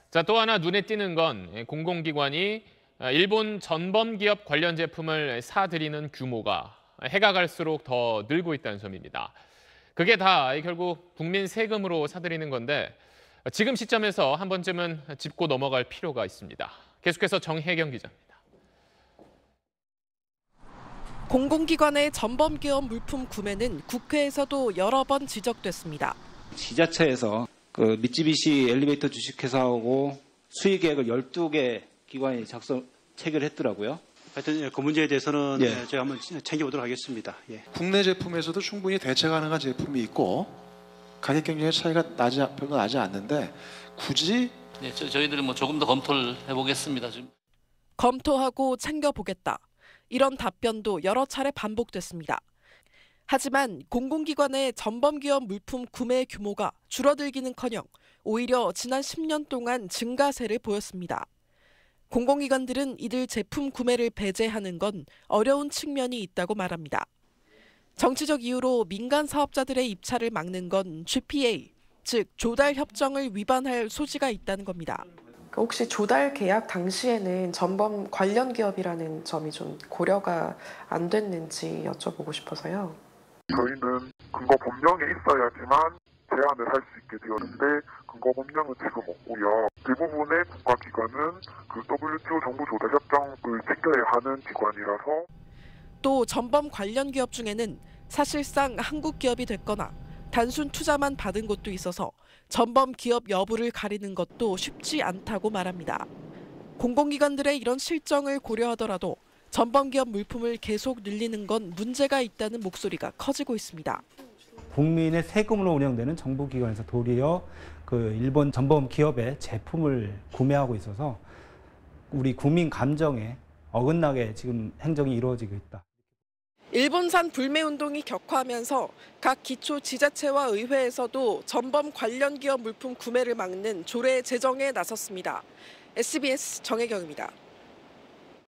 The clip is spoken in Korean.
자, 또 하나 눈에 띄는 건 공공기관이 일본 전범기업 관련 제품을 사들이는 규모가 해가 갈수록 더 늘고 있다는 점입니다. 그게 다 결국 국민 세금으로 사들이는 건데 지금 시점에서 한 번쯤은 짚고 넘어갈 필요가 있습니다. 계속해서 정혜경 기자입니다. 공공기관의 전범기업 물품 구매는 국회에서도 여러 번 지적됐습니다. 지자체에서 그 미쓰비시 엘리베이터 주식회사하고 수의 계획을 12개 기관이 체결했더라고요. 하여튼 그 문제에 대해서는 예. 제가 한번 챙겨보도록 하겠습니다. 예. 국내 제품에서도 충분히 대체 가능한 제품이 있고 가격 경쟁의 차이가 별로 나지 않는데 굳이 네, 저희들이 조금 더 검토를 해보겠습니다. 지금. 검토하고 챙겨보겠다. 이런 답변도 여러 차례 반복됐습니다. 하지만 공공기관의 전범기업 물품 구매 규모가 줄어들기는커녕 오히려 지난 10년 동안 증가세를 보였습니다. 공공기관들은 이들 제품 구매를 배제하는 건 어려운 측면이 있다고 말합니다. 정치적 이유로 민간 사업자들의 입찰을 막는 건 GPA, 즉 조달 협정을 위반할 소지가 있다는 겁니다. 혹시 조달 계약 당시에는 전범 관련 기업이라는 점이 좀 고려가 안 됐는지 여쭤보고 싶어서요. 저희는 근거 법령이 있어야지만 제한을 할 수 있게 되었는데 근거 법령은 지금 없고요. 대부분의 국가기관은 그 WTO 정부 조달 협정을 지켜야 하는 기관이라서 또 전범 관련 기업 중에는 사실상 한국 기업이 됐거나 단순 투자만 받은 곳도 있어서 전범 기업 여부를 가리는 것도 쉽지 않다고 말합니다. 공공기관들의 이런 실정을 고려하더라도 전범 기업 물품을 계속 늘리는 건 문제가 있다는 목소리가 커지고 있습니다. 국민의 세금으로 운영되는 정부기관에서 도리어 그 일본 전범 기업의 제품을 구매하고 있어서 우리 국민 감정에 어긋나게 지금 행정이 이루어지고 있다. 일본산 불매운동이 격화하면서 각 기초 지자체와 의회에서도 전범 관련 기업 물품 구매를 막는 조례 제정에 나섰습니다. SBS 정혜경입니다.